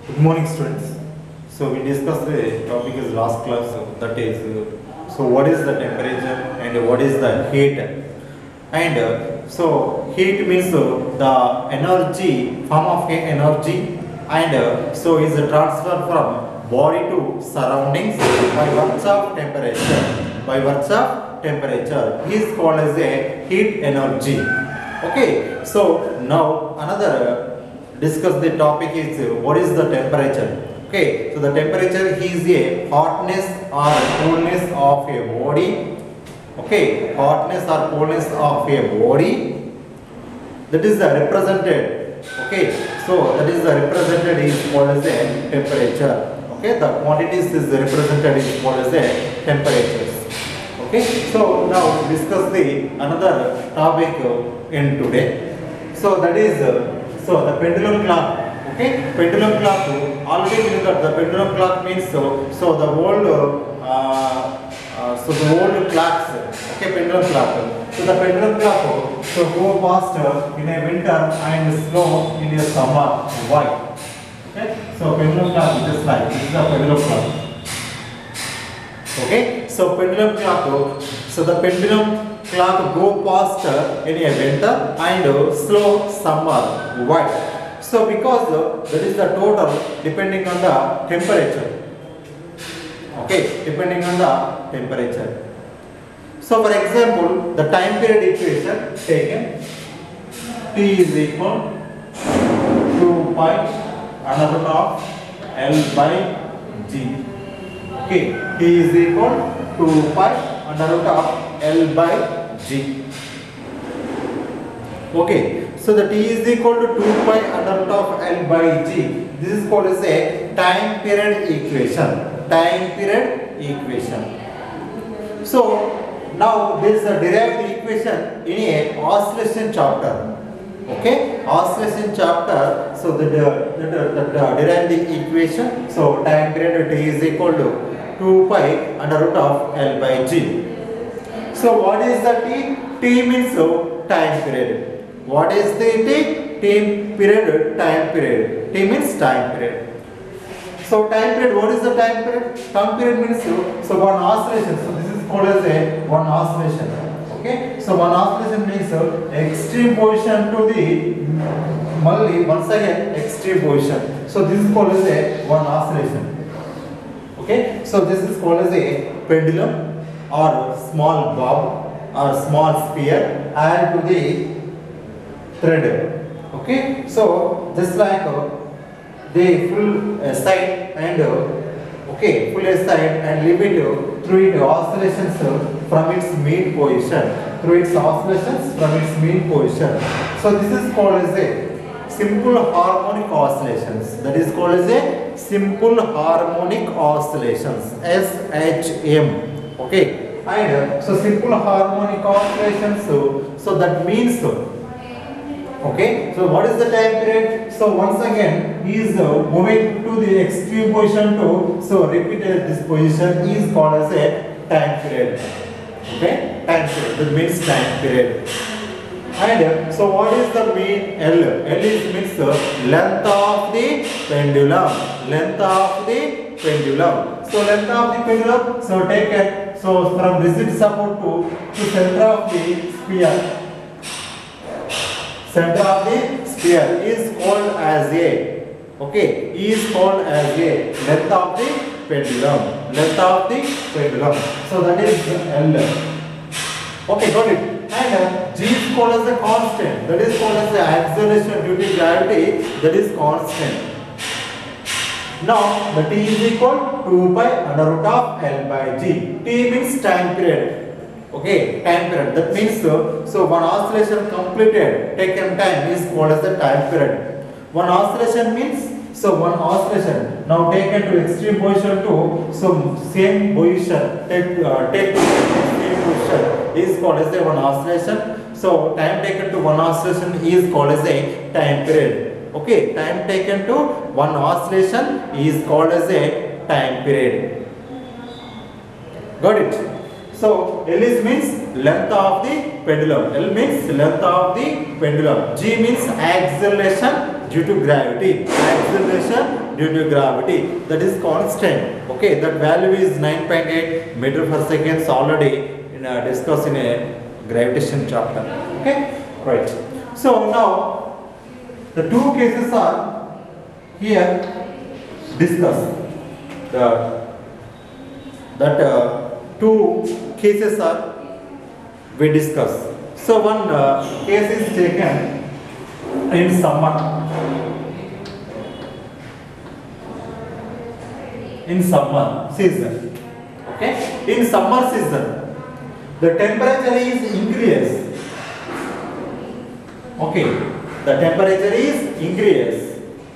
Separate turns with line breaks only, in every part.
Good morning, students. So we discussed the topic is last class. That is, so what is the temperature and what is the heat? And so heat means the energy, form of energy, and so is a transfer from body to surroundings by virtue of temperature. By virtue of temperature is called as a heat energy. Okay. So now another. Discuss the topic is what is the temperature. Okay, so the temperature is a hotness or coolness of a body. Okay, hotness or coolness of a body, that is the represented. Okay, so that is the represented is called as a temperature. Okay, the quantities is represented is called as a temperatures. Okay, so now discuss the another topic in today. So that is so the pendulum clock. Okay, pendulum clock. Already we know that the pendulum clock means so the old the old clocks. Okay, pendulum clock. So the pendulum clock so go faster in a winter and slow in a summer. Why? Okay, so pendulum clock is just like this is the pendulum clock. Okay, so pendulum clock. So the pendulum clock go faster in a winter and slow summer. Why? So because that is the total depending on the temperature. Okay, depending on the temperature. So for example, the time period equation taken T is equal to pi under root of L by G. Okay, T is equal to pi under root of L by G. Okay, so the T is equal to 2 pi under root of L by G. This is called as a time period equation. Time period equation. So now there is a derived equation in a oscillation chapter. Okay, oscillation chapter. So the derived equation. So time period T is equal to 2 pi under root of L by G. So what is the T? T means time period. What is the T? T period, time period. T means time period. So time period, what is the time period? Time period means so one oscillation. So this is called as a one oscillation. Okay. So one oscillation means extreme position to the once again extreme position. So this is called as a one oscillation. Okay. So this is called as a pendulum or small bob or small sphere add to the thread. Okay, so just like the full side and okay, full side and limit through its oscillations from its mean position. Through its oscillations from its mean position. So this is called as a simple harmonic oscillations. That is called as a simple harmonic oscillations. SHM. Okay. And so simple harmonic oscillations, so that means okay, so what is the time period? So once again he is moving to the extreme position to so repeated this position is called as a time period. Okay, time period, that means time period. And so what is the mean L? L is means length of the pendulum. Length of the pendulum. So length of the pendulum, so take it. So from rigid support to center of the sphere. Center of the sphere is called as a, okay, is called as a length of the pendulum. Length of the pendulum. So that is L. Okay, got it. And G is called as a constant. That is called as the acceleration due to gravity. That is constant. Now the T is equal to 2 pi under root of L by G. T means time period. Okay, time period. That means so one oscillation completed taken time is called as the time period. One oscillation means so one oscillation now taken to extreme position to so same position take extreme position is called as the one oscillation. So time taken to one oscillation is called as a time period. Okay, time taken to one oscillation is called as a time period. Got it? So L is means length of the pendulum. L means length of the pendulum. G means acceleration due to gravity. Acceleration due to gravity. That is constant. Okay, that value is 9.8 meter per second. Already discussed in a gravitation chapter. Okay, right. So now the two cases are here discussed. Two cases are we discuss. So one case is taken in summer. In summer season. Okay. In summer season, the temperature is increased. Okay. The temperature is increased.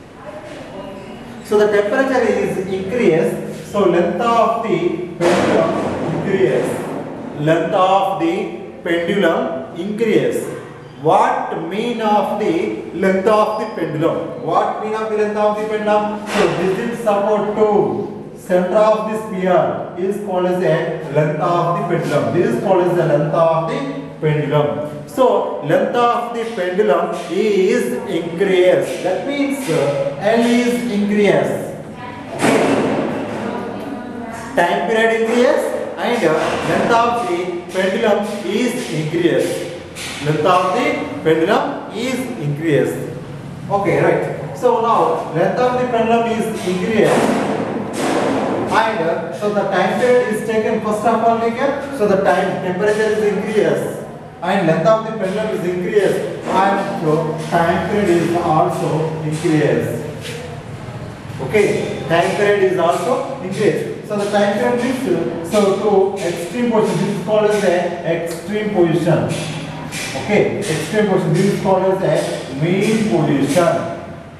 So the temperature is increased. So length of the pendulum increase. Length of the pendulum increase. What mean of the length of the pendulum? What mean of the length of the pendulum? So this is support to center of the sphere is called as a length of the pendulum. This is called as the length of the pendulum. So length of the pendulum is increased. That means L is increased. Time period increase and length of the pendulum is increased. Length of the pendulum is increased. Okay, right. So now length of the pendulum is increased. And so the time period is taken first of all here. So the temperature is increased and length of the pendulum is increased and so time period is also increased. Okay, time period is also increased. So the time period means to extreme position. This is called as a extreme position. Okay, extreme position. This is called as a mean position.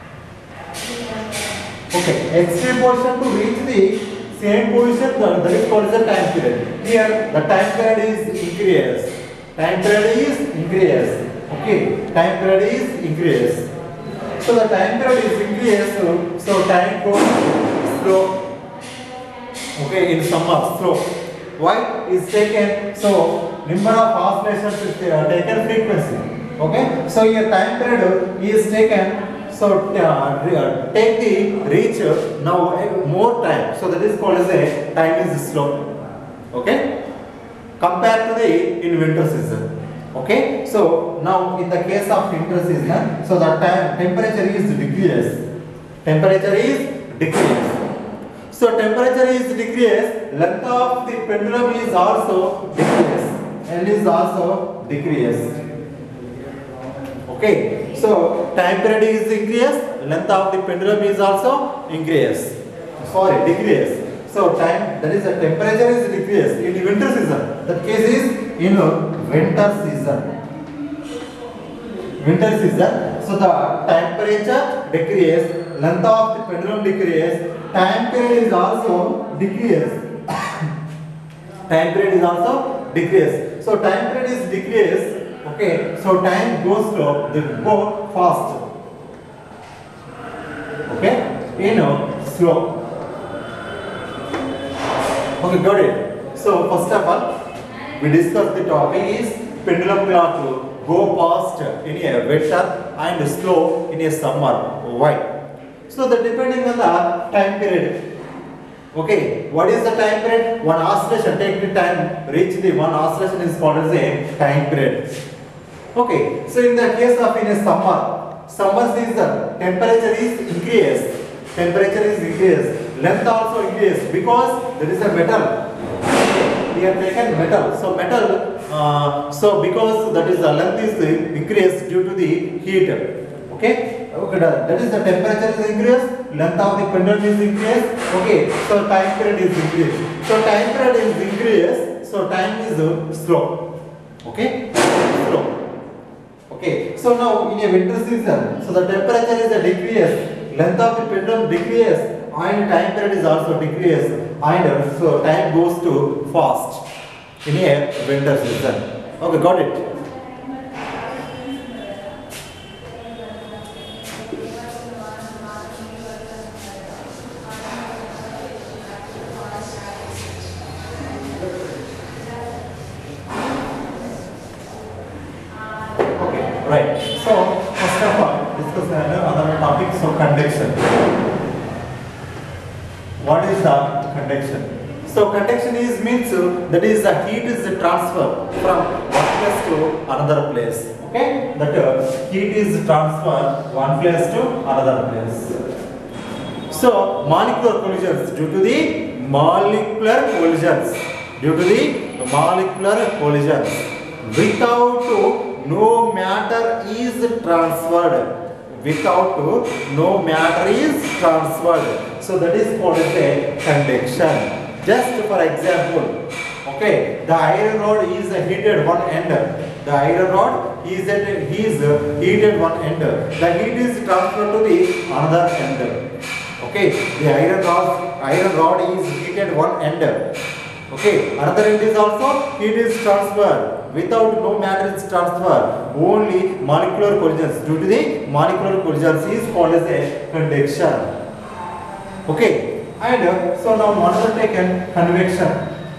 Okay, extreme position to reach the same position, that is called as a time period. Here the time period is increased. Time period is increased. Okay, time period is increased. So the time period is increased. So time goes slow. Okay, in summer slow. Why is taken? So number of oscillations is taken frequency. Okay, so your time period is taken. So take the reach now more time. So that is called as a time is slow. Okay, compared to the in winter season. Okay, so now in the case of winter season, so the temperature is decreased. Temperature is decreased. So temperature is decreased. Length of the pendulum is also decreased. L is also decreased. Okay, so time period is increased, length of the pendulum is also increased. Sorry, decreased. So time, that is the temperature is decreased in the winter season. That case is in winter season. Winter season. So the temperature decreased, length of the pendulum decreased, time period is also decreased. Time period is also decreased. So time period is decreased. Okay, so time goes slow, they go fast. Okay, slow. Okay, got it. So first of all, we discussed the topic is pendulum clock go fast in a winter and slow in a summer. Why? So that depending on the time period. Okay, what is the time period? One oscillation, take the time, reach the one oscillation is called as a time period. Okay, so in the case of in a summer season, temperature is increased. Temperature is increased. Length also increased because there is a metal. We have taken metal. So metal. So because that is the length is increased due to the heat. Okay. Okay. That is the temperature is increased. Length of the pendulum is increased. Okay. So time period is increased. So time period is increased. So time is slow. Okay. Slow. Okay, so now in a winter season, so the temperature is a decrease, length of the pendulum decrease, and time period is also decrease, and so time goes to fast in a winter season. Okay, got it. Right. So first of all, discuss another topic. convection. What is the convection? So convection is means that is the heat is transfer from one place to another place. Okay, that heat is transfer one place to another place. So molecular collisions due to the molecular collisions without no matter is transferred. So that is called as a convection. Just for example, okay, the iron rod is heated one end. The iron rod is heated one end. The heat is transferred to the another end. Okay, the iron rod is heated one end. Okay, another end is also heat is transferred. Without no matter is transfer, only molecular collisions. Due to the molecular collisions is called as a convection. Okay. And so now another taken convection.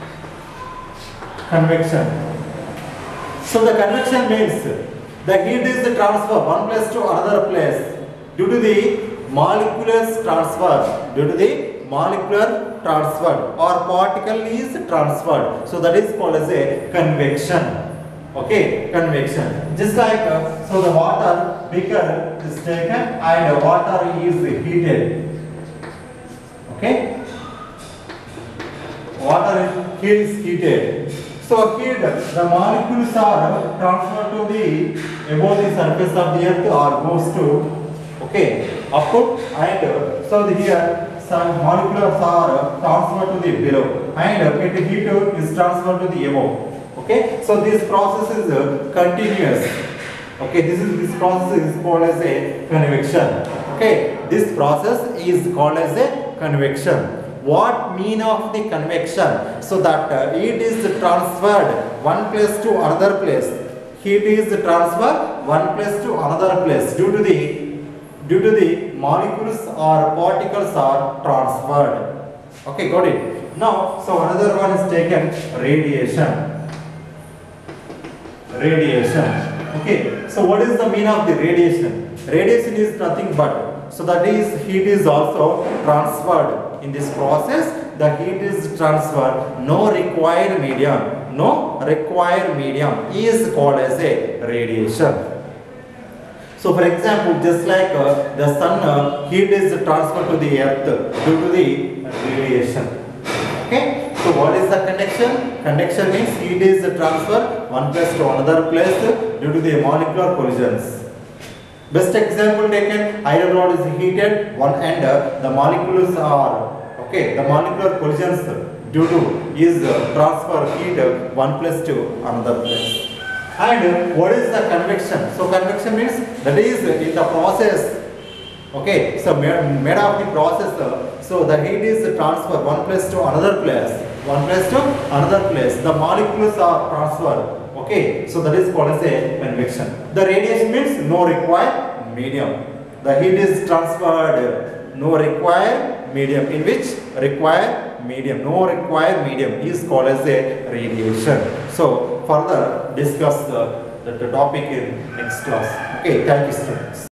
So the convection means the heat is transfer one place to another place due to the molecular transfer or particle is transferred. So that is called as a convection. Okay, convection. Just like so the water beaker is taken and water is heated. Okay, water is heated. So here the molecules are transferred to the above the surface of the earth or goes to up and so here some molecules are transferred to the below and heat is transferred to the above. Okay, so this process is continuous. Okay, this process is called as a convection. Okay, this process is called as a convection. What mean of the convection? So that heat is transferred one place to another place. Heat is transferred one place to another place due to the molecules or particles are transferred. Okay, got it. Now, so another one is taken radiation. Okay, so what is the mean of the radiation? Radiation is nothing but, so that is heat is also transferred. In this process, the heat is transferred. No required medium is called as a radiation. So for example, just like the sun, heat is transferred to the earth due to the radiation. Okay, so what is the convection? Convection means heat is transferred one place to another place due to the molecular collisions. Best example taken, iron rod is heated one end, the molecules are the molecular collisions due to is transfer heat one place to another place. And what is the convection? So convection means that is in the process. Okay, so made of the process, so the heat is transferred one place to another place. The molecules are transferred. Okay, so that is called as a convection. The radiation means no required medium. The heat is transferred, no required medium, in which no required medium is called as a radiation. So further discuss the topic in next class. Okay, thank you students.